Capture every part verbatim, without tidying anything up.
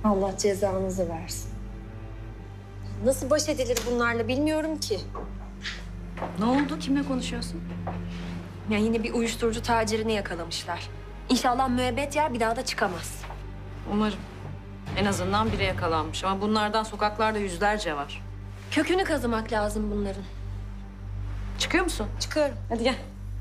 Allah cezanızı versin. Nasıl baş edilir bunlarla bilmiyorum ki. Ne oldu? Kimle konuşuyorsun? Ya yine bir uyuşturucu tacirini yakalamışlar. İnşallah müebbet yer, bir daha da çıkamaz. Umarım. En azından biri yakalanmış ama bunlardan sokaklarda yüzlerce var. Kökünü kazımak lazım bunların. Çıkıyor musun? Çıkıyorum. Hadi gel.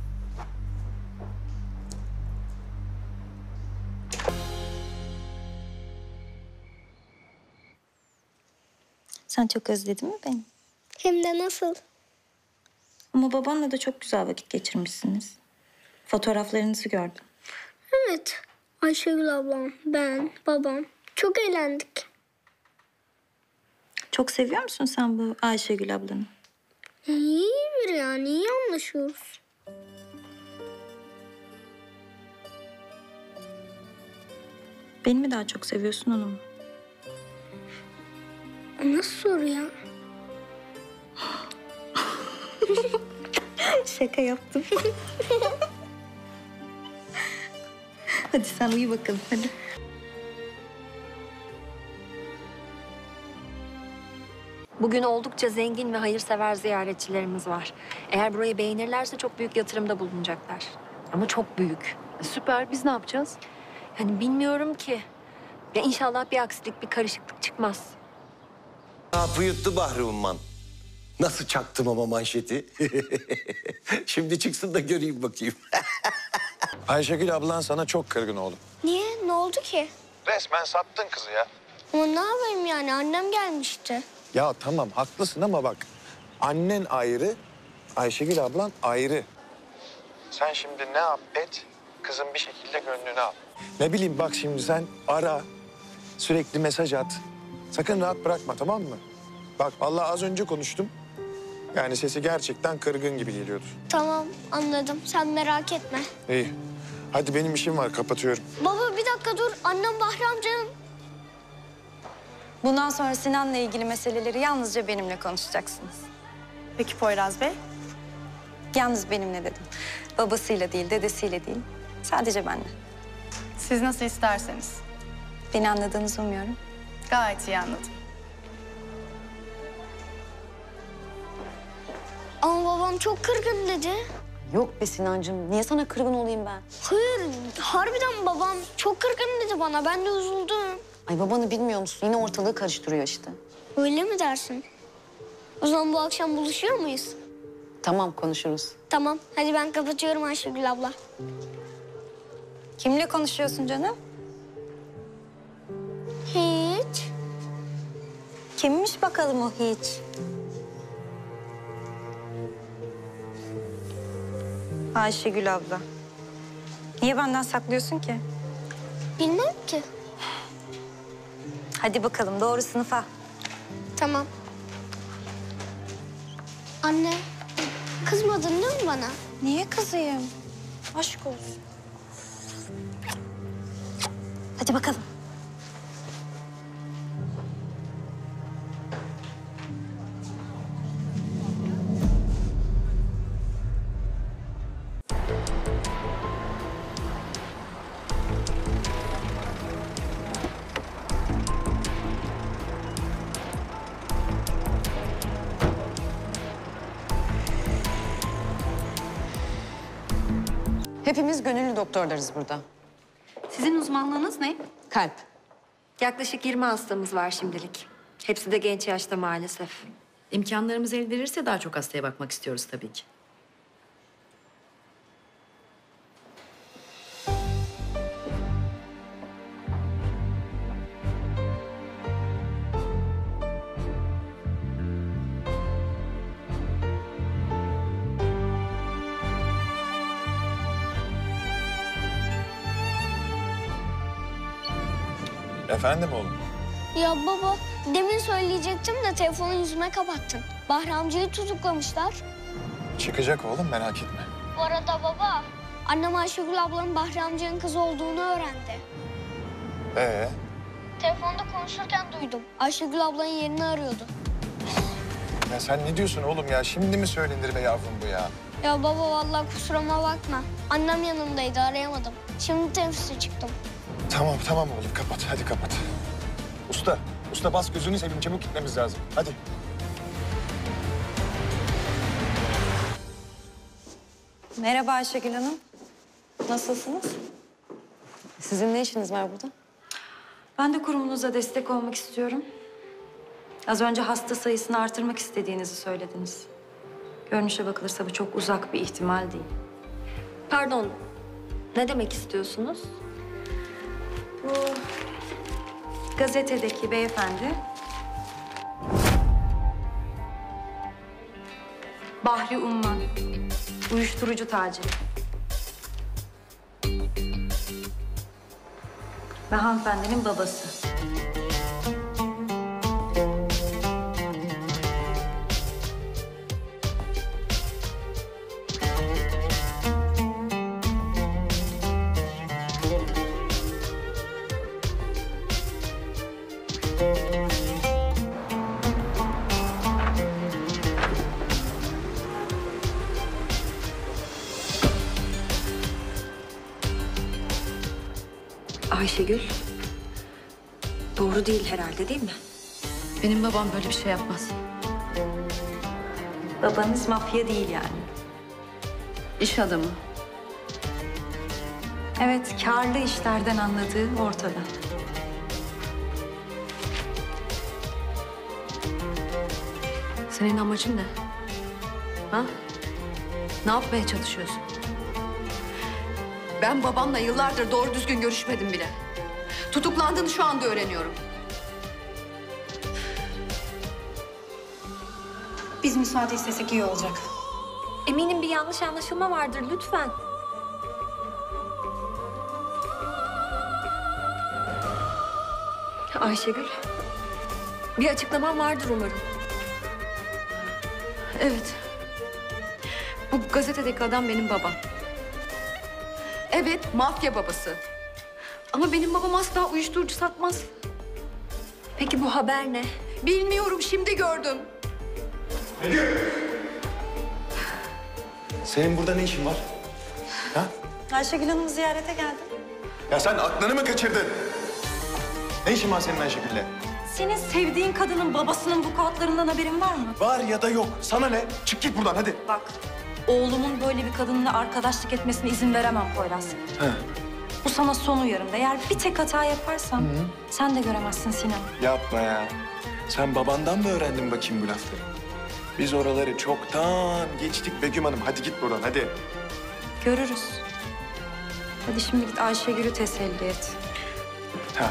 Sen çok özledin mi beni? Hem de nasıl? Ama babanla da çok güzel vakit geçirmişsiniz. Fotoğraflarınızı gördüm. Evet. Ayşegül ablam, ben, babam çok eğlendik. Çok seviyor musun sen bu Ayşegül ablanı? İyi biri yani, iyi anlaşıyoruz. Beni mi daha çok seviyorsun onu mu? O nasıl soru ya? Şaka yaptım. Hadi sen uyu bakalım hadi. Bugün oldukça zengin ve hayırsever ziyaretçilerimiz var. Eğer burayı beğenirlerse çok büyük yatırımda bulunacaklar. Ama çok büyük. Süper. Biz ne yapacağız? Yani bilmiyorum ki. Ya inşallah bir aksilik, bir karışıklık çıkmaz. Hapı yuttu Bahri Umman. Nasıl çaktım ama manşeti. Şimdi çıksın da göreyim bakayım. Ayşegül ablan sana çok kırgın oğlum. Niye? Ne oldu ki? Resmen sattın kızı ya. Ama ne yapayım yani? Annem gelmişti. Ya tamam haklısın ama bak. Annen ayrı, Ayşegül ablan ayrı. Sen şimdi ne yap et, kızın bir şekilde gönlünü al. Ne bileyim bak şimdi sen ara, sürekli mesaj at. Sakın rahat bırakma tamam mı? Bak vallahi az önce konuştum. Yani sesi gerçekten kırgın gibi geliyordu. Tamam, anladım. Sen merak etme. İyi. Hadi benim işim var kapatıyorum. Baba bir dakika dur. Annem Bahri amcanın. Bundan sonra Sinan'la ilgili meseleleri yalnızca benimle konuşacaksınız. Peki Poyraz Bey? Yalnız benimle dedim. Babasıyla değil, dedesiyle değil. Sadece benimle. Siz nasıl isterseniz. Beni anladığınızı umuyorum. Gayet iyi anladım. Ama babam çok kırgın dedi. Yok be Sinancığım. Niye sana kırgın olayım ben? Hayır, harbiden babam çok kırgın dedi bana. Ben de üzüldüm. Ay babanı bilmiyor musun? Yine ortalığı karıştırıyor işte. Öyle mi dersin? O zaman bu akşam buluşuyor muyuz? Tamam konuşuruz. Tamam, hadi ben kapatıyorum Ayşegül abla. Kimle konuşuyorsun canım? Hiç. Kimmiş bakalım o hiç? Ayşegül abla. Niye benden saklıyorsun ki? Bilmem ki. Hadi bakalım doğru sınıfa. Tamam. Anne, kızmadın değil mi bana? Niye kızayım? Aşk olsun. Hadi bakalım. Hepimiz gönüllü doktorlarız burada. Sizin uzmanlığınız ne? Kalp. Yaklaşık yirmi hastamız var şimdilik. Hepsi de genç yaşta maalesef. İmkanlarımız el verirse daha çok hastaya bakmak istiyoruz tabii ki. Efendim oğlum? Ya baba, demin söyleyecektim de telefonu yüzüme kapattın. Bahri amcayı tutuklamışlar. Çıkacak oğlum merak etme. Bu arada baba, annem Ayşegül ablanın Bahri amcanın kızı olduğunu öğrendi. Ee, Telefonda konuşurken duydum. Ayşegül ablanın yerini arıyordu. ya sen ne diyorsun oğlum ya? Şimdi mi söylenir be yavrum bu ya? Ya baba vallahi kusuruma bakma. Annem yanımdaydı, arayamadım. Şimdi teneffüse çıktım. Tamam tamam oğlum kapat hadi kapat. Usta, usta bas gözünü seveyim. Çabuk gitmemiz lazım. Hadi. Merhaba Ayşegül Hanım. Nasılsınız? Sizin ne işiniz var burada? Ben de kurumunuza destek olmak istiyorum. Az önce hasta sayısını artırmak istediğinizi söylediniz. Görünüşe bakılırsa bu çok uzak bir ihtimal değil. Pardon, ne demek istiyorsunuz? Bu gazetedeki beyefendi Bahri Umman, uyuşturucu taciri. Ve hanımefendinin babası. Ayşegül, doğru değil herhalde değil mi? Benim babam böyle bir şey yapmaz. Babanız mafya değil yani. İş adamı. Evet, karlı işlerden anladığı ortada. Senin amacın ne? Ha? Ne yapmaya çalışıyorsun? Ben babamla yıllardır doğru düzgün görüşmedim bile. Tutuklandığını şu anda öğreniyorum. Biz müsaade istesek iyi olacak. Eminim bir yanlış anlaşılma vardır lütfen. Ayşegül, bir açıklaman vardır umarım. Evet. Bu gazetedeki adam benim babam. Evet, mafya babası. Ama benim babam asla uyuşturucu satmaz. Peki bu haber ne? Bilmiyorum, şimdi gördüm. Senin burada ne işin var? Ha? Ayşegül Hanım'ı ziyarete geldim. Ya sen aklını mı kaçırdın? Ne işin var senin Ayşegül'le? Senin sevdiğin kadının babasının bu kağıtlarından haberin var mı? Var ya da yok. Sana ne? Çık git buradan hadi. Bak, oğlumun böyle bir kadınla arkadaşlık etmesine izin veremem Poyraz. He. Bu sana son uyarım. Eğer bir tek hata yaparsan sen de göremezsin Sinan. Yapma ya. Sen babandan mı öğrendin bakayım bu lafları? Biz oraları çoktan geçtik Begüm Hanım. Hadi git buradan hadi. Görürüz. Hadi şimdi git Ayşegül'ü teselli et. Ha.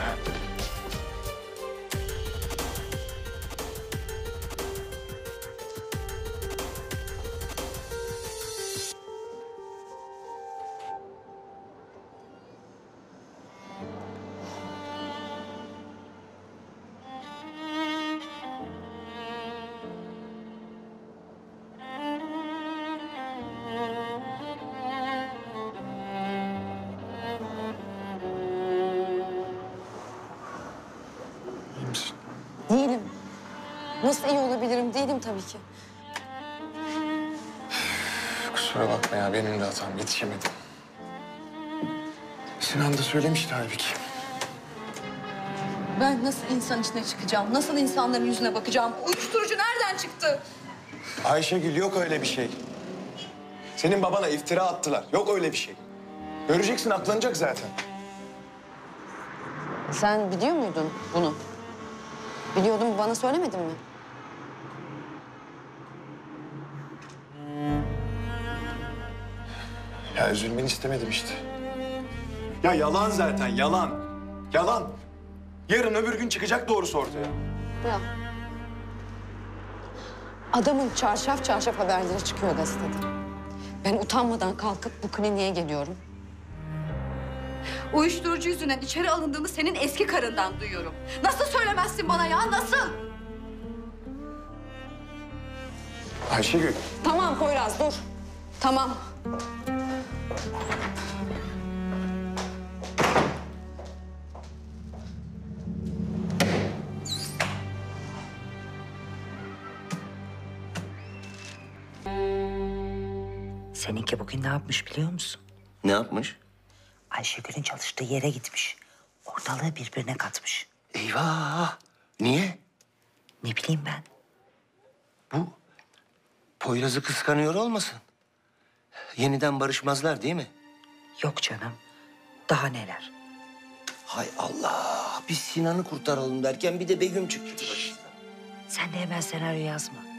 İyi misin? Değilim. Nasıl iyi olabilirim? Değilim tabii ki. Kusura bakma ya benim de hatam. Yetişemedim. Sinan da söylemişti halbuki. Ben nasıl insan içine çıkacağım? Nasıl insanların yüzüne bakacağım? Uyuşturucu nereden çıktı? Ayşegül yok öyle bir şey. Senin babana iftira attılar. Yok öyle bir şey. Göreceksin aklanacak zaten. Sen biliyor muydun bunu? Biliyordum, bana söylemedin mi? Ya üzülmeni istemedim işte. Ya yalan zaten yalan. Yalan. Yarın öbür gün çıkacak doğrusu ortaya. Ya. Adamın çarşaf çarşaf haberleri çıkıyor gazetede. Ben utanmadan kalkıp bu kliniğe geliyorum. Uyuşturucu yüzünden içeri alındığını senin eski karından duyuyorum. Nasıl söylemezsin bana ya, nasıl? Ayşegül. Tamam Poyraz, dur. Tamam. Seninki bugün ne yapmış biliyor musun? Ne yapmış? Ayşegül'ün çalıştığı yere gitmiş. Ortalığı birbirine katmış. Eyvah! Niye? Ne bileyim ben. Bu Poyraz'ı kıskanıyor olmasın? Yeniden barışmazlar değil mi? Yok canım. Daha neler? Hay Allah! Biz Sinan'ı kurtaralım derken bir de Begüm çıktı başına. Sen de hemen senaryo yazma.